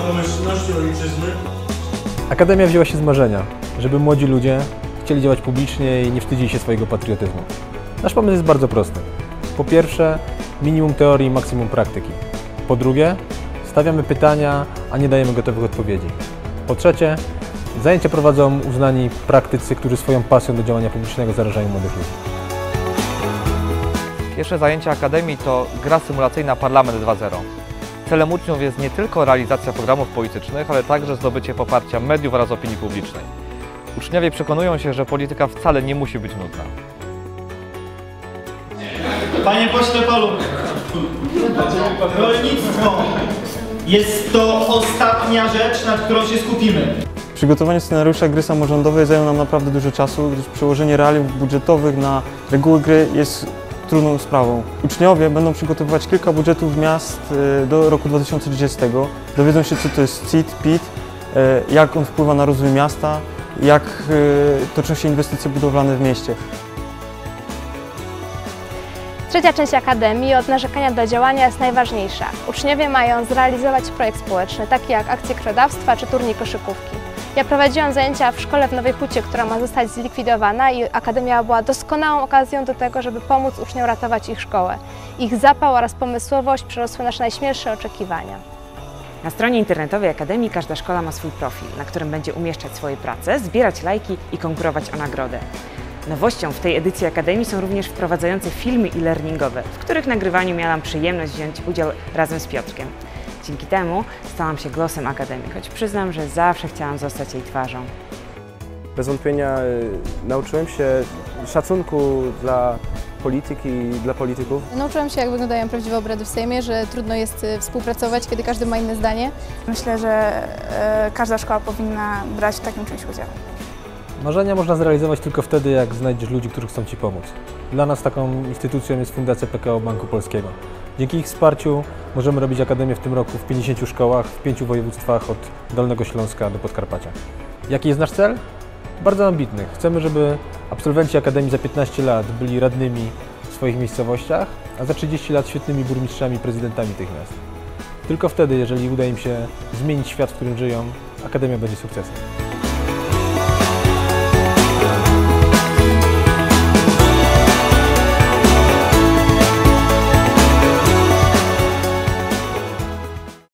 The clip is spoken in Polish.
pomyślności ojczyzny. Akademia wzięła się z marzenia, żeby młodzi ludzie chcieli działać publicznie i nie wstydzili się swojego patriotyzmu. Nasz pomysł jest bardzo prosty. Po pierwsze, minimum teorii, maksimum praktyki. Po drugie, stawiamy pytania, a nie dajemy gotowych odpowiedzi. Po trzecie, zajęcia prowadzą uznani praktycy, którzy swoją pasją do działania publicznego zarażają młodych ludzi. Pierwsze zajęcia Akademii to gra symulacyjna Parlament 2.0. Celem uczniów jest nie tylko realizacja programów politycznych, ale także zdobycie poparcia mediów oraz opinii publicznej. Uczniowie przekonują się, że polityka wcale nie musi być nudna. Panie pośle Palu, rolnictwo jest to ostatnia rzecz, nad którą się skupimy. Przygotowanie scenariusza gry samorządowej zajęło nam naprawdę dużo czasu, gdyż przełożenie realiów budżetowych na reguły gry jest trudną sprawą. Uczniowie będą przygotowywać kilka budżetów miast do roku 2030. Dowiedzą się, co to jest CIT, PIT, jak on wpływa na rozwój miasta, jak toczą się inwestycje budowlane w mieście. Trzecia część Akademii od narzekania do działania jest najważniejsza. Uczniowie mają zrealizować projekt społeczny, taki jak akcje krwiodawstwa czy turniej koszykówki. Ja prowadziłam zajęcia w szkole w Nowej Hucie, która ma zostać zlikwidowana i Akademia była doskonałą okazją do tego, żeby pomóc uczniom ratować ich szkołę. Ich zapał oraz pomysłowość przerosły nasze najśmielsze oczekiwania. Na stronie internetowej Akademii każda szkoła ma swój profil, na którym będzie umieszczać swoje prace, zbierać lajki i konkurować o nagrodę. Nowością w tej edycji Akademii są również wprowadzające filmy e-learningowe, w których nagrywaniu miałam przyjemność wziąć udział razem z Piotrkiem. Dzięki temu stałam się głosem Akademii, choć przyznam, że zawsze chciałam zostać jej twarzą. Bez wątpienia nauczyłem się szacunku dla polityki i dla polityków. Nauczyłam się, jak wyglądają prawdziwe obrady w Sejmie, że trudno jest współpracować, kiedy każdy ma inne zdanie. Myślę, że każda szkoła powinna brać w takim czymś udział. Marzenia można zrealizować tylko wtedy, jak znajdziesz ludzi, którzy chcą Ci pomóc. Dla nas taką instytucją jest Fundacja PKO Banku Polskiego. Dzięki ich wsparciu możemy robić Akademię w tym roku w 50 szkołach, w 5 województwach od Dolnego Śląska do Podkarpacia. Jaki jest nasz cel? Bardzo ambitny. Chcemy, żeby absolwenci Akademii za 15 lat byli radnymi w swoich miejscowościach, a za 30 lat świetnymi burmistrzami i prezydentami tych miast. Tylko wtedy, jeżeli uda im się zmienić świat, w którym żyją, Akademia będzie sukcesem.